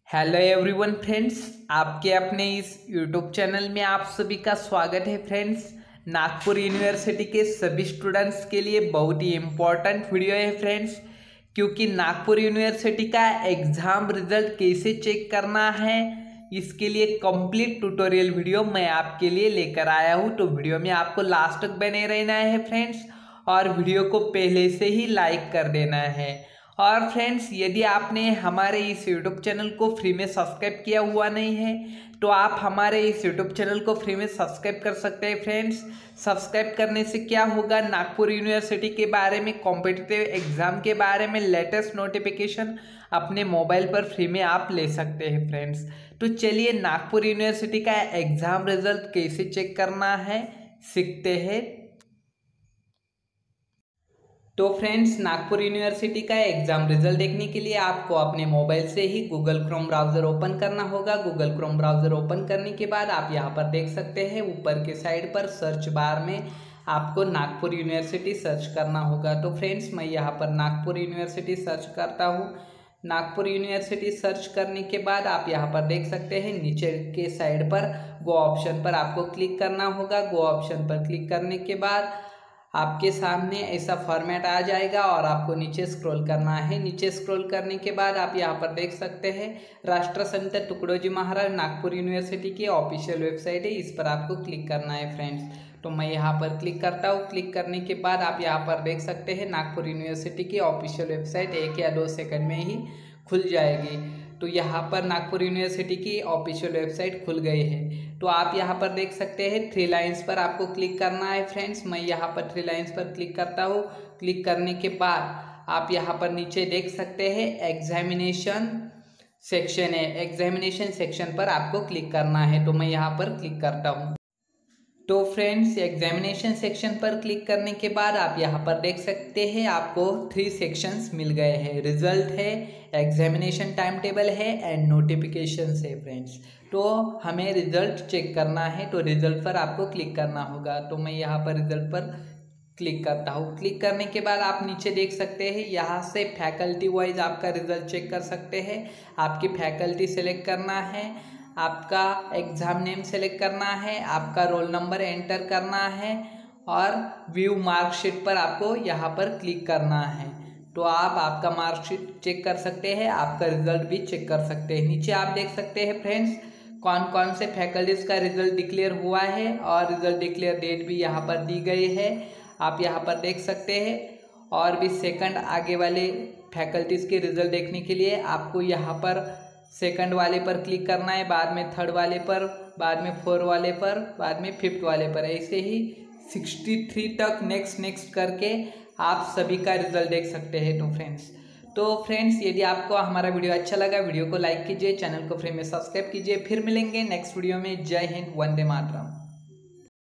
Hello everyone friends, आपके अपने इस यूट्यूब चैनल में आप सभी का स्वागत है। फ्रेंड्स, नागपुर यूनिवर्सिटी के सभी स्टूडेंट्स के लिए बहुत ही इम्पोर्टेंट वीडियो है फ्रेंड्स, क्योंकि नागपुर यूनिवर्सिटी का एग्ज़ाम रिजल्ट कैसे चेक करना है इसके लिए कंप्लीट ट्यूटोरियल वीडियो मैं आपके लिए लेकर आया हूँ। तो वीडियो में आपको लास्ट तक बने रहना है फ्रेंड्स, और वीडियो को पहले से ही लाइक कर देना है। और फ्रेंड्स, यदि आपने हमारे इस यूट्यूब चैनल को फ्री में सब्सक्राइब किया हुआ नहीं है तो आप हमारे इस यूट्यूब चैनल को फ्री में सब्सक्राइब कर सकते हैं। फ्रेंड्स, सब्सक्राइब करने से क्या होगा, नागपुर यूनिवर्सिटी के बारे में, कॉम्पिटिटिव एग्जाम के बारे में लेटेस्ट नोटिफिकेशन अपने मोबाइल पर फ्री में आप ले सकते हैं। फ्रेंड्स, तो चलिए नागपुर यूनिवर्सिटी का एग्जाम रिजल्ट कैसे चेक करना है सीखते हैं। तो फ्रेंड्स, नागपुर यूनिवर्सिटी का एग्जाम रिजल्ट देखने के लिए आपको अपने मोबाइल से ही गूगल क्रोम ब्राउज़र ओपन करना होगा। गूगल क्रोम ब्राउज़र ओपन करने के बाद आप यहाँ पर देख सकते हैं ऊपर के साइड पर सर्च बार में आपको नागपुर यूनिवर्सिटी सर्च करना होगा। तो फ्रेंड्स, मैं यहाँ पर नागपुर यूनिवर्सिटी सर्च करता हूँ। नागपुर यूनिवर्सिटी सर्च करने के बाद आप यहाँ पर देख सकते हैं नीचे के साइड पर गो ऑप्शन पर आपको क्लिक करना होगा। गो ऑप्शन पर क्लिक करने के बाद आपके सामने ऐसा फॉर्मेट आ जाएगा और आपको नीचे स्क्रॉल करना है। नीचे स्क्रॉल करने के बाद आप यहाँ पर देख सकते हैं राष्ट्रसंत तुकडोजी महाराज नागपुर यूनिवर्सिटी की ऑफिशियल वेबसाइट है, इस पर आपको क्लिक करना है फ्रेंड्स। तो मैं यहाँ पर क्लिक करता हूँ। क्लिक करने के बाद आप यहाँ पर देख सकते हैं नागपुर यूनिवर्सिटी की ऑफिशियल वेबसाइट 1 या 2 सेकंड में ही खुल जाएगी। तो यहाँ पर नागपुर यूनिवर्सिटी की ऑफिशियल वेबसाइट खुल गई है। तो आप यहाँ पर देख सकते हैं 3 लाइन्स पर आपको क्लिक करना है फ्रेंड्स। मैं यहाँ पर 3 लाइन्स पर क्लिक करता हूँ। क्लिक करने के बाद आप यहाँ पर नीचे देख सकते हैं एग्जामिनेशन सेक्शन है। एग्जामिनेशन सेक्शन पर आपको क्लिक करना है। तो मैं यहाँ पर क्लिक करता हूँ। तो फ्रेंड्स, एग्जामिनेशन सेक्शन पर क्लिक करने के बाद आप यहाँ पर देख सकते हैं आपको 3 सेक्शंस मिल गए हैं। रिजल्ट है, एग्जामिनेशन टाइम टेबल है एंड नोटिफिकेशंस है फ्रेंड्स। तो हमें रिजल्ट चेक करना है, तो रिजल्ट पर आपको क्लिक करना होगा। तो मैं यहाँ पर रिजल्ट पर क्लिक करता हूँ। क्लिक करने के बाद आप नीचे देख सकते हैं यहाँ से फैकल्टी वाइज आपका रिजल्ट चेक कर सकते हैं। आपकी फैकल्टी सेलेक्ट करना है, आपका एग्ज़ाम नेम सेलेक्ट करना है, आपका रोल नंबर एंटर करना है और व्यू मार्कशीट पर आपको यहाँ पर क्लिक करना है। तो आप आपका मार्कशीट चेक कर सकते हैं, आपका रिजल्ट भी चेक कर सकते हैं। नीचे आप देख सकते हैं फ्रेंड्स कौन कौन से फैकल्टीज़ का रिजल्ट डिक्लेयर हुआ है और रिजल्ट डिक्लेयर डेट भी यहाँ पर दी गई है, आप यहाँ पर देख सकते हैं। और भी सेकंड आगे वाले फैकल्टीज़ के रिजल्ट देखने के लिए आपको यहाँ पर सेकंड वाले पर क्लिक करना है, बाद में थर्ड वाले पर, बाद में 4 वाले पर, बाद में 5th वाले पर, ऐसे ही 63 तक नेक्स्ट करके आप सभी का रिजल्ट देख सकते हैं। तो फ्रेंड्स, यदि आपको हमारा वीडियो अच्छा लगा, वीडियो को लाइक कीजिए, चैनल को फ्री में सब्सक्राइब कीजिए। फिर मिलेंगे नेक्स्ट वीडियो में। जय हिंद, वंदे मातरम।